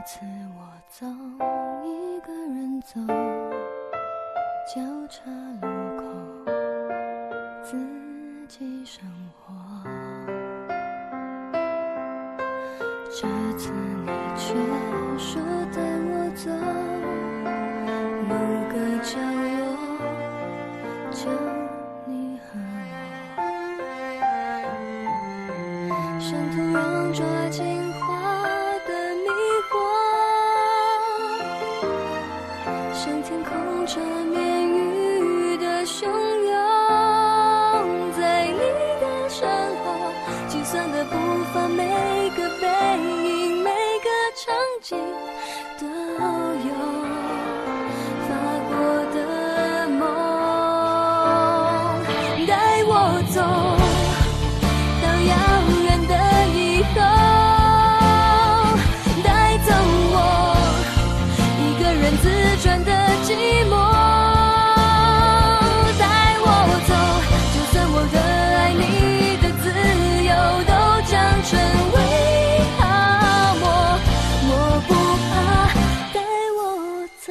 次我总一个人走，交叉路口自己生活。这次你却说带我走某个角落，就你和我，像突然抓紧花的迷惑，像天空缠绵雨的汹涌，在你的身后，计算的步伐，每个背影，每个场景都有发过的梦，带我走到遥远的以后，带走我一个人自转的寂寞，带我走，就算我的爱你的自由都将成为泡沫，我不怕，带我走。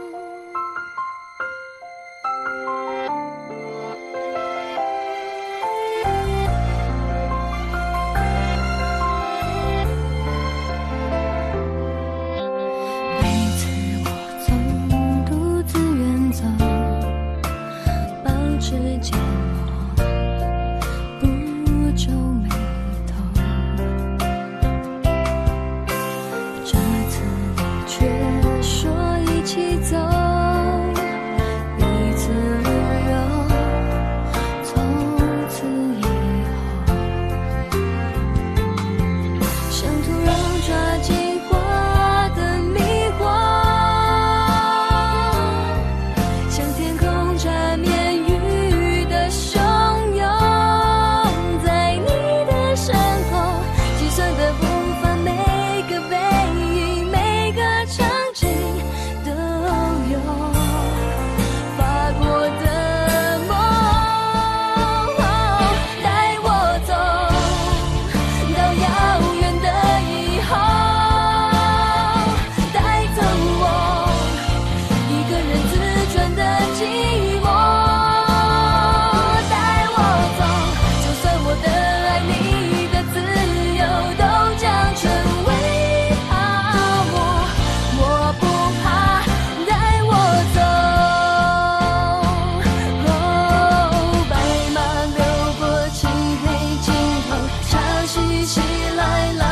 每次我总独自远走，保持缄默，不皱眉头。这次你却说一起走，彼此温柔，从此以后，像突然抓紧花的迷惑，像天空缠绵雨的汹涌，在你的身后，计算的步伐，每个背影，每个场景都有发过的梦，带我走到遥远的以后，带走我一个人自转的寂寞，带我走，就算我的爱你的自由都将成为泡沫，我不怕，带我走。白马流过漆黑尽头，潮汐袭来，